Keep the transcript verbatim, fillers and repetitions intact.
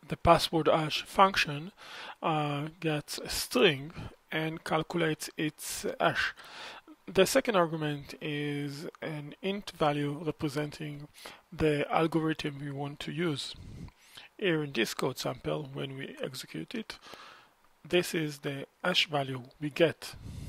the password hash function uh, gets a string and calculates its hash. The second argument is an int value representing the algorithm we want to use. Here in this code sample, when we execute it, this is the hash value we get.